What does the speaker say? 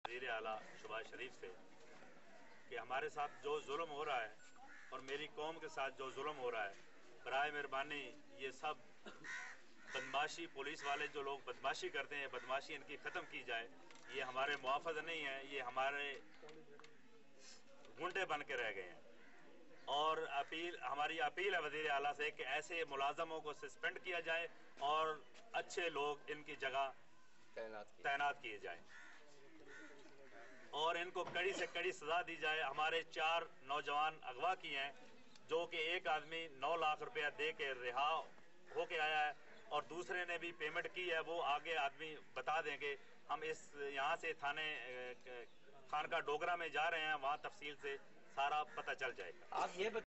वज़ीर आला शहबाज शरीफ से कि हमारे साथ जो जुल्म हो रहा है और मेरी कौम के साथ जो जुल्म हो रहा है, बराए मेहरबानी ये सब बदमाशी, पुलिस वाले जो लोग बदमाशी करते हैं, बदमाशी इनकी ख़त्म की जाए। ये हमारे मुआफ़ज़ नहीं है, ये हमारे गुंडे बन के रह गए हैं। और हमारी अपील है वज़ीर आला से कि ऐसे मुलाजमों को सस्पेंड किया जाए और अच्छे लोग इनकी जगह तैनात किए जाए और इनको कड़ी से कड़ी सजा दी जाए। हमारे 4 नौजवान अगवा किए हैं, जो कि एक आदमी 9 लाख रुपया दे के रिहा होके आया है और दूसरे ने भी पेमेंट की है। वो आगे आदमी बता देंगे। हम इस यहाँ से थाने खानका डोगरा में जा रहे हैं, वहाँ तफसील से सारा पता चल जाएगा। आप ये